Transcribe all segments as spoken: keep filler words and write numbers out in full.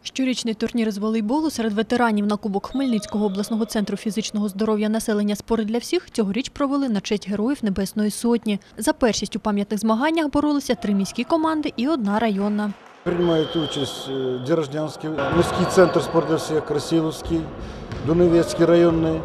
Щорічний турнір з волейболу серед ветеранів на Кубок Хмельницького обласного центру фізичного здоров'я населення «Спорт для всіх» цьогоріч провели на честь Героїв Небесної Сотні. За першість у пам'ятних змаганнях боролися три міські команди і одна районна. Приймають участь Дорожнянський міський центр «Спорт для всіх», Красиловський, Дуневецький районний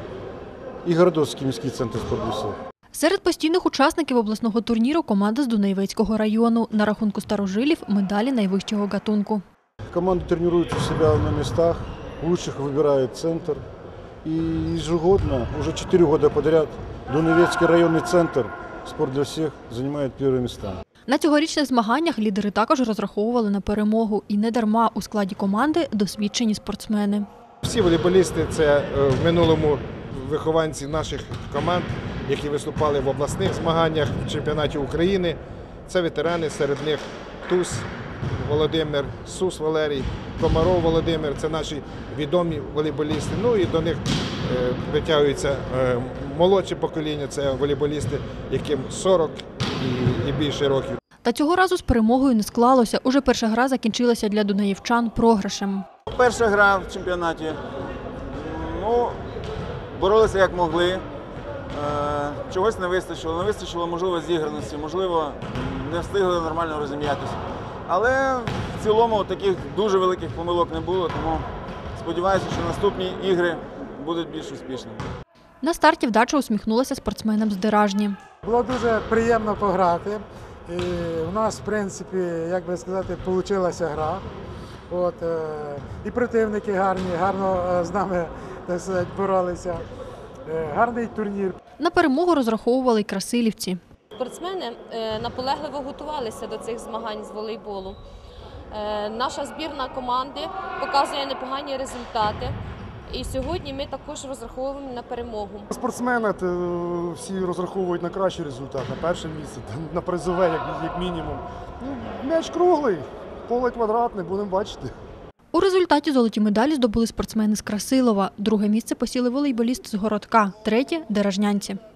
і Городоцький міський центр «Спорт для всіх». Серед постійних учасників обласного турніру команда з Дунаєвецького району. На рахунку старожилів – медалі найвищого гатунку. Команды тренируются у себя на местах, лучших выбирает центр. И ежегодно, уже четыре года подряд, Дуневецкий районный центр «Спорт для всех» занимает первые места. На цьогорічних змаганнях лідери також розраховували на перемогу. І не дарма у складі команди досвідчені спортсмени. Всі волейболісти – це в минулому вихованці наших команд, які виступали в обласних змаганнях, в чемпіонаті України. Це ветерани, серед них Туз Володимир, Сус Валерій, Комаров Володимир – це наші відомі волейболісти. Ну і до них витягується молодше покоління, це волейболісти, яким сорок і, і більше років. Та цього разу з перемогою не склалося. Уже перша гра закінчилася для дунаївчан програшем. Перша гра в чемпіонаті. Ну, боролися як могли. Чогось не вистачило. Не вистачило, можливо, зіграності, можливо, не встигли нормально розім'ятися. Але в цілому таких дуже великих помилок не було, тому сподіваюся, що наступні ігри будуть більш успішними. На старті вдача усміхнулася спортсменам з Деражні. Було дуже приємно пограти. І у нас, в принципі, як би сказати, вийшла гра. От, і противники гарні, гарно з нами, так сказати, боролися. Гарний турнір. На перемогу розраховували й красилівці. Спортсмени наполегливо готувалися до цих змагань з волейболу. Наша збірна команди показує непогані результати. І сьогодні ми також розраховуємо на перемогу. Спортсмени всі розраховують на кращий результат, на перше місце, на призове, як, як мінімум. Ну, м'яч круглий, поле квадратне, будемо бачити. У результаті золоті медалі здобули спортсмени з Красилова. Друге місце посіли волейболісти з Городка, третє – деражнянці.